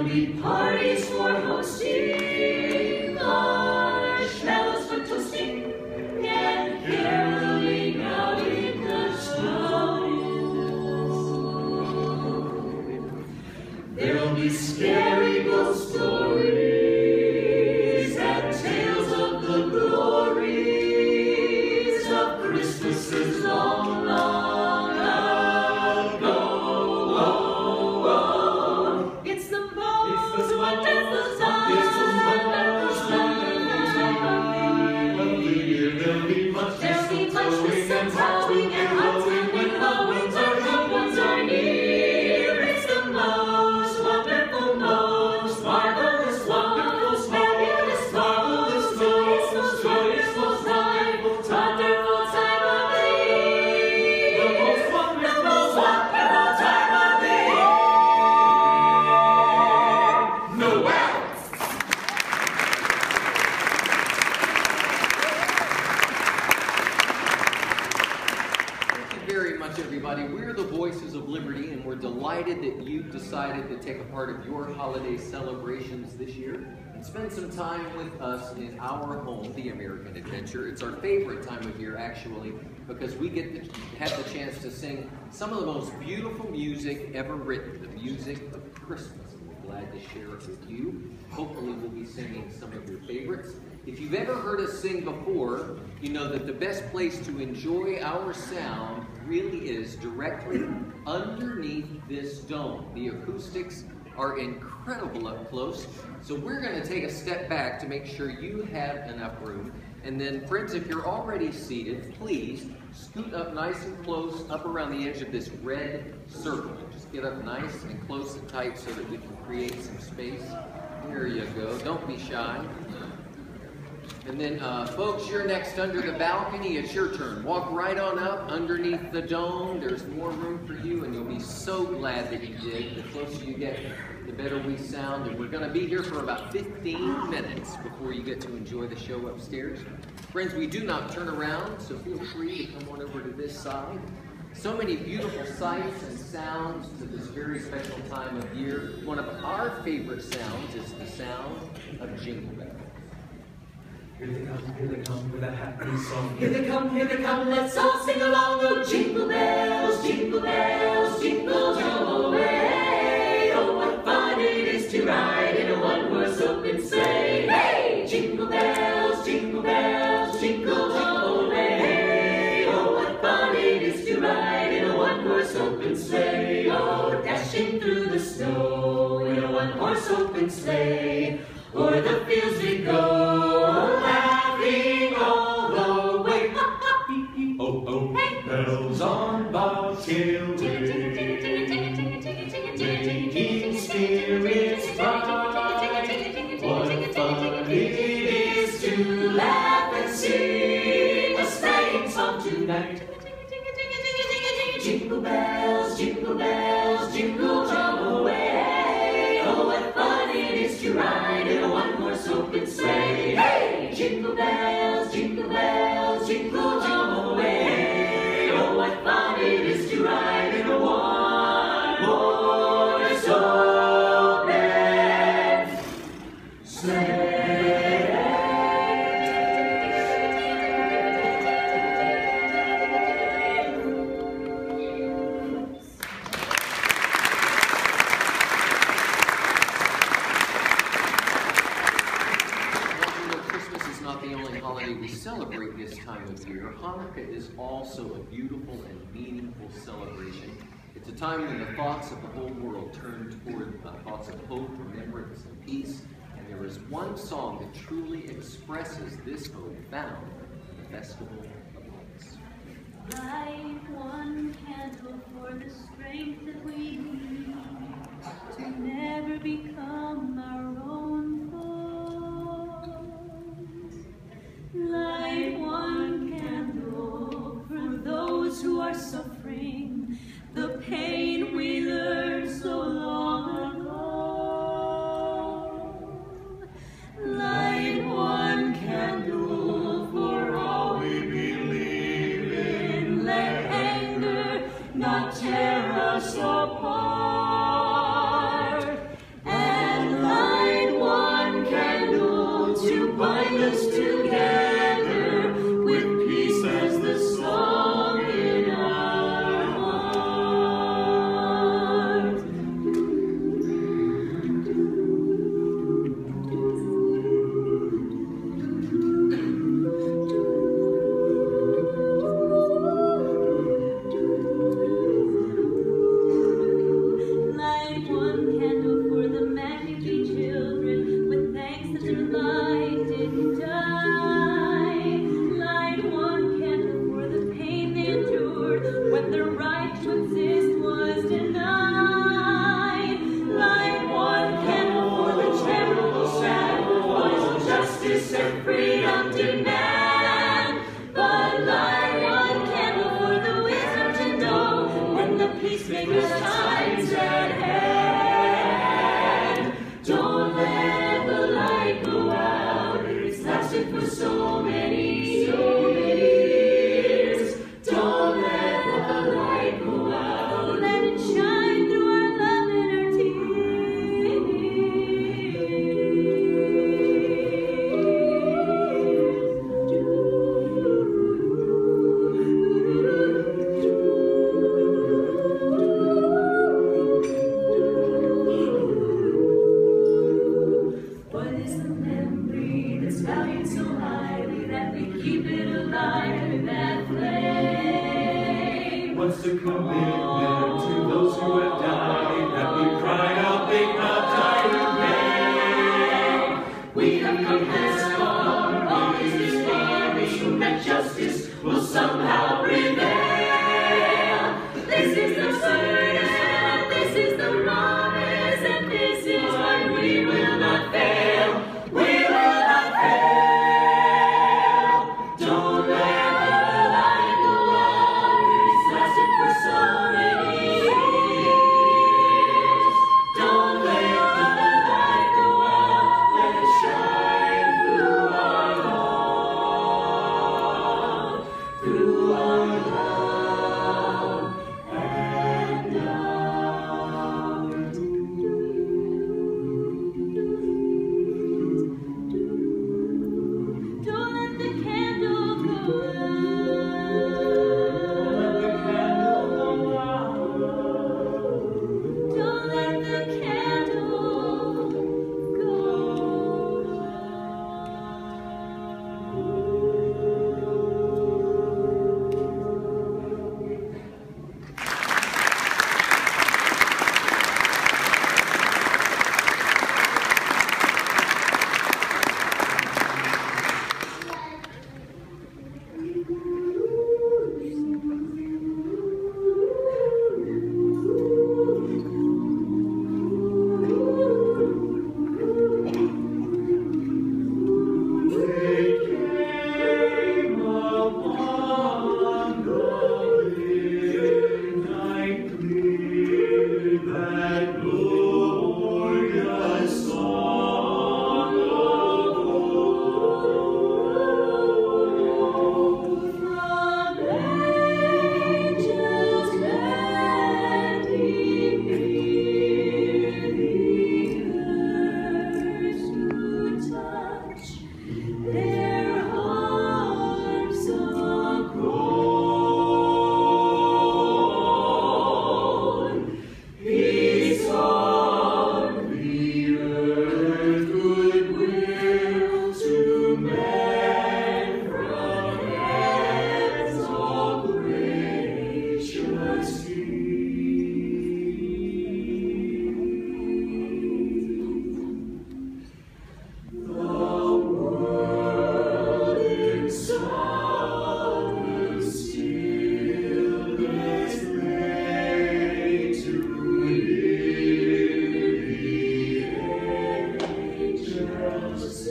be parties for hosting, marshmallows for toasting, and caroling out in the snow. There'll be scary ghost stories and tales of the glories of Christmases long, long ago. It's the most wonderful time. It's the most wonderful time of the year. There'll be much mistletoeing and hunting when loved ones are near. It's the most wonderful, most marvelous, wonderful, fabulous, marvelous, joyous, most joyous, most wonderful time of the year. The most wonderful time of the year. Noel! Thank you very much, everybody. We're the Voices of Liberty, and we're delighted that you've decided to take a part of your holiday celebrations this year and spend some time with us in our home, the American Adventure. It's our favorite time of year, actually, because we get to have the chance to sing some of the most beautiful music ever written, the music of Christmas. And we're glad to share it with you. Hopefully, we'll be singing some of your favorites. If you've ever heard us sing before, you know that the best place to enjoy our sound really is directly underneath this dome. The acoustics are incredible up close, so we're going to take a step back to make sure you have enough room. And then, friends, if you're already seated, please scoot up nice and close up around the edge of this red circle. Just get up nice and close and tight so that we can create some space. There you go. Don't be shy. And then, folks, you're next under the balcony. It's your turn. Walk right on up underneath the dome. There's more room for you, and you'll be so glad that you did. The closer you get, the better we sound. And we're going to be here for about 15 minutes before you get to enjoy the show upstairs. Friends, we do not turn around, so feel free to come on over to this side. So many beautiful sights and sounds to this very special time of year. One of our favorite sounds is the sound of jingle bells. Here they come with a happy song. Here they come, let's all sing along. Oh, jingle bells, jingle all the way. Oh, what fun it is to ride in a one-horse open sleigh. Hey! Jingle bells, jingle all the way. Oh, what fun it is to ride in a one-horse open sleigh. Oh, dashing through the snow in a one-horse open sleigh. O'er the fields we go, laughing all the way. Oh, oh, bells on bobtail ring, making spirits bright. What fun it is to laugh and sing a sleighing song tonight. Jingle bells, jingle all the way. Oh, what fun it is to ride in a one-horse open sleigh. Hey! Jingle bells, jingle all the way. Oh, what fun it is to ride in a one-horse open sleigh. We celebrate this time of year. Hanukkah is also a beautiful and meaningful celebration. It's a time when the thoughts of the whole world turn toward thoughts of hope, remembrance, and peace. And there is one song that truly expresses this hope found in the Festival of Lights. Light one candle for the strength that we need to never become our own foes. Light one candle for those who are suffering the pain we learned so long ago. Light one candle for all we believe in. Let anger not tear us apart. And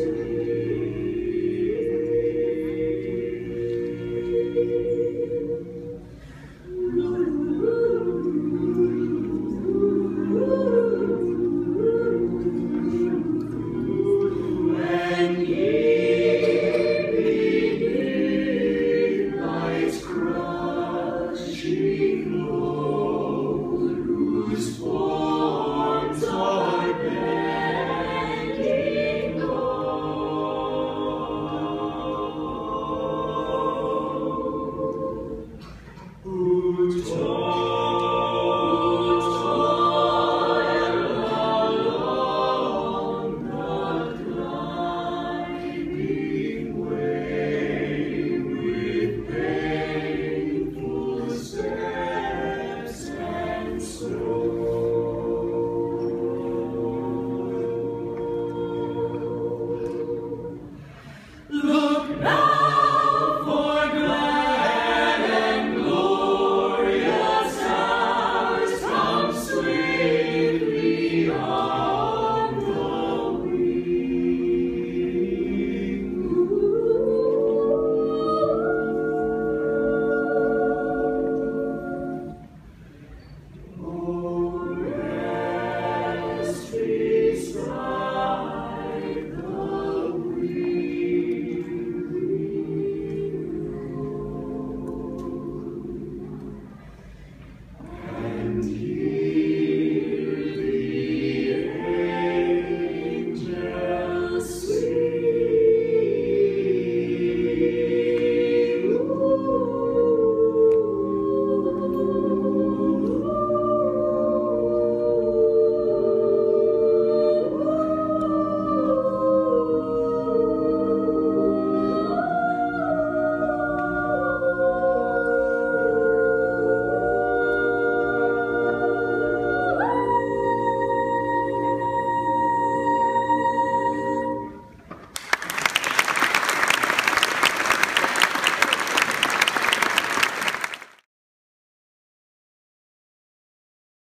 Sweetly on.